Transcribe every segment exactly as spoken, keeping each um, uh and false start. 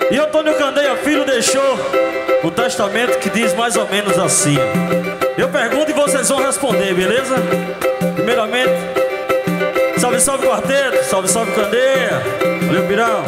E Antônio Candeia Filho deixou um testamento que diz mais ou menos assim. Eu pergunto e vocês vão responder, beleza? Primeiramente, salve, salve quarteto, salve, salve Candeia. Valeu, Pirão.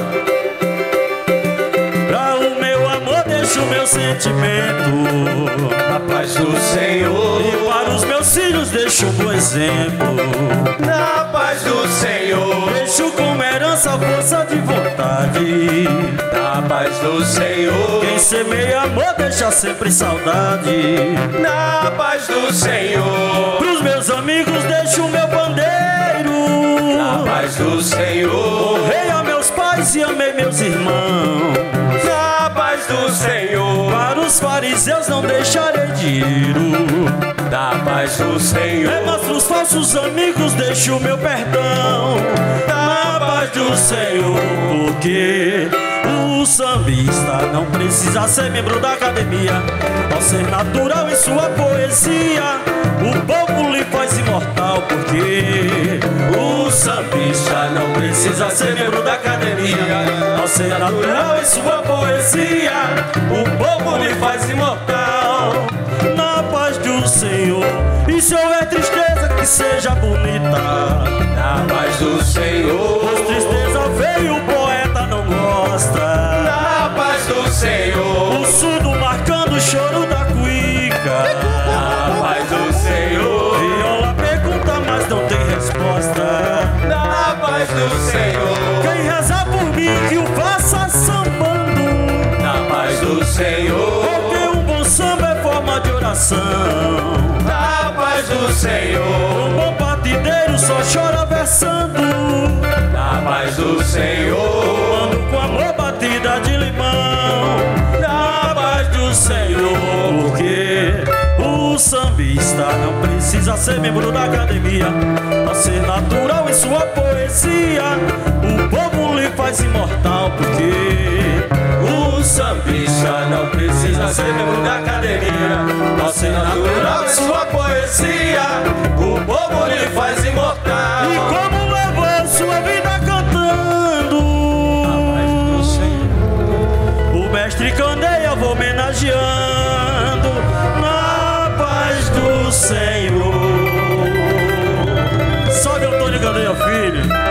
Pra o meu amor deixo o meu sentimento, na paz do Senhor. E para os meus filhos deixo um bom exemplo, na paz do Senhor. Deixo como herança a força de vontade, na paz do Senhor. Quem semeia amor deixa sempre saudade, na paz do Senhor. Pros meus amigos deixo o meu pandeiro, na paz do Senhor. Honrei a meus pais e amei meus irmãos, na paz do Senhor. Para os fariseus não deixarei dinheiro, na paz do Senhor. É, mas pros falsos amigos deixo o meu perdão, na paz do Senhor. Porque o sambista não precisa ser membro da academia, ao ser natural em sua poesia, o povo lhe faz imortal. Porque o sambista não precisa ser membro da academia, ao ser natural em sua poesia, o povo lhe faz imortal. Na paz do Senhor. E se houver tristeza, que seja bonita, na paz do Senhor. Pois tristeza veio, o poeta não gosta, na paz do Senhor. O surdo marcando o choro da cuíca, na paz do Senhor. Viola pergunta, mas não tem resposta, na paz do Senhor. Quem rezar por mim que o faça sambando, na paz do Senhor. Porque um bom samba é forma de oração, na paz do Senhor. Um bom batideiro só chora versando, na paz do Senhor. Tomando com amor batida de limão, na paz do Senhor. Porque o sambista não precisa ser membro da academia, a ser natural em sua poesia, o povo lhe faz imortal. Porque o sambista não precisa ser membro da academia, ao ser natural em sua poesia, o povo lhe faz imortal. E como levou sua vida cantando, na paz do Senhor. O mestre Candeia vou homenageando, na paz do Senhor. Salve Antônio Candeia Filho.